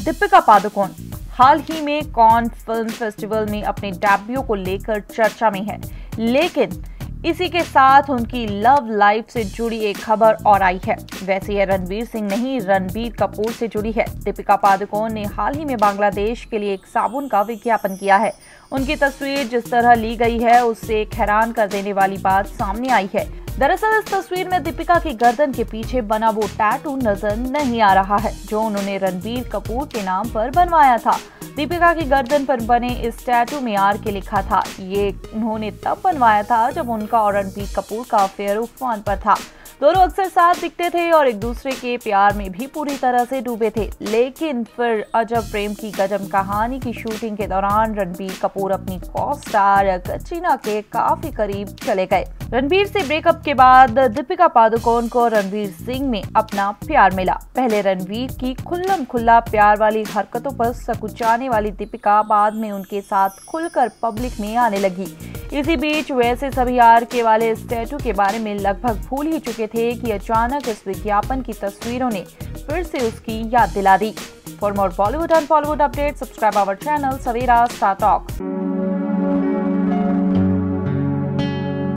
दीपिका पादुकोण हाल ही में cone film festival में अपने डेब्यू को लेकर चर्चा में है, लेकिन इसी के साथ उनकी लव लाइफ से जुड़ी एक खबर और आई है। वैसे यह रणवीर सिंह नहीं, रणबीर कपूर से जुड़ी है। दीपिका पादुकोण ने हाल ही में बांग्लादेश के लिए एक साबुन का विज्ञापन किया है। उनकी तस्वीर जिस तरह ली गई है उससे एक हैरान कर देने वाली बात सामने आई है। दरअसल इस तस्वीर में दीपिका की गर्दन के पीछे बना वो टैटू नजर नहीं आ रहा है जो उन्होंने रणबीर कपूर के नाम पर बनवाया था। दीपिका की गर्दन पर बने इस टैटू में आर के लिखा था। ये उन्होंने तब बनवाया था जब उनका और रणबीर कपूर का अफेयर उफान पर था। दोनों अक्सर साथ दिखते थे और एक दूसरे के प्यार में भी पूरी तरह से डूबे थे, लेकिन फिर अजब प्रेम की गजब कहानी की शूटिंग के दौरान रणबीर कपूर अपनी को-स्टार कटरीना के काफी करीब चले गए। रणबीर से ब्रेकअप के बाद दीपिका पादुकोण को रणवीर सिंह में अपना प्यार मिला। पहले रणवीर की खुल्लम खुल्ला प्यार वाली हरकतों पर सकुचाने वाली दीपिका बाद में उनके साथ खुलकर पब्लिक में आने लगी। इसी बीच वैसे सभी आर के वाले इस टैटू के बारे में लगभग भूल ही चुके थे कि अचानक इस विज्ञापन की तस्वीरों ने फिर से उसकी याद दिला दी। For more Bollywood and Bollywood update, subscribe our channel Savera star talks.